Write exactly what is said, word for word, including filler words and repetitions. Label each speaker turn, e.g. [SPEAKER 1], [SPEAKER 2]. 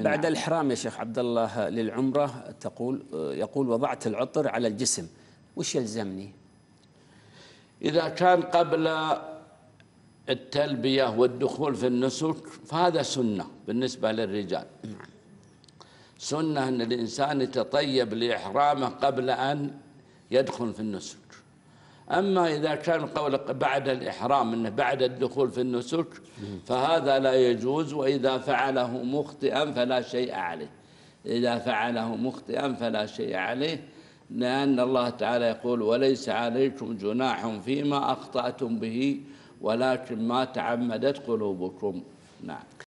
[SPEAKER 1] بعد
[SPEAKER 2] نعم.
[SPEAKER 1] الإحرام يا شيخ عبد الله للعمرة تقول يقول وضعت العطر على الجسم، وش يلزمني؟
[SPEAKER 2] إذا كان قبل التلبية والدخول في النسك فهذا سنة بالنسبة للرجال. سنة أن الإنسان يتطيب لإحرامه قبل أن يدخل في النسك. أما إذا كان قول بعد الإحرام أنه بعد الدخول في النسك فهذا لا يجوز، وإذا فعله مخطئا فلا شيء عليه. إذا فعله مخطئا فلا شيء عليه، لأن الله تعالى يقول وليس عليكم جناح فيما أخطأتم به ولكن ما تعمدت قلوبكم. نعم.